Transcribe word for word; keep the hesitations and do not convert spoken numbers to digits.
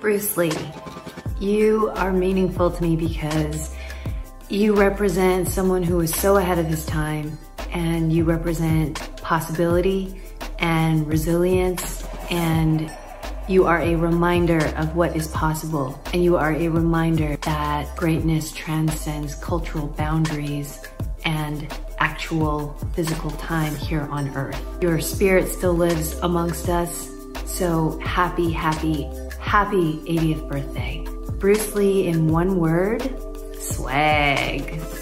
Bruce Lee, you are meaningful to me because you represent someone who is so ahead of his time, and you represent possibility and resilience, and you are a reminder of what is possible, and you are a reminder that greatness transcends cultural boundaries and actual physical time here on Earth. Your spirit still lives amongst us, so happy, happy, happy eightieth birthday. Bruce Lee in one word, swag.